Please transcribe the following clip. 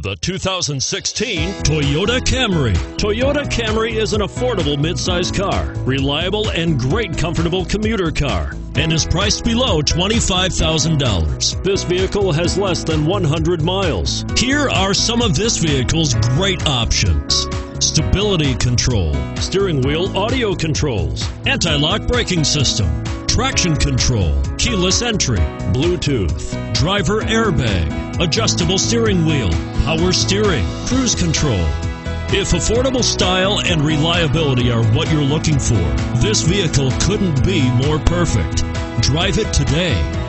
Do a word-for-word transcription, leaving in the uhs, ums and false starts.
The two thousand sixteen Toyota Camry. Toyota Camry is an affordable midsize car, reliable and great comfortable commuter car, and is priced below twenty-five thousand dollars. This vehicle has less than one hundred miles. Here are some of this vehicle's great options: stability control, steering wheel audio controls, anti-lock braking system, traction control, keyless entry, Bluetooth, driver airbag, adjustable steering wheel, power steering, cruise control. If affordable style and reliability are what you're looking for, this vehicle couldn't be more perfect. Drive it today.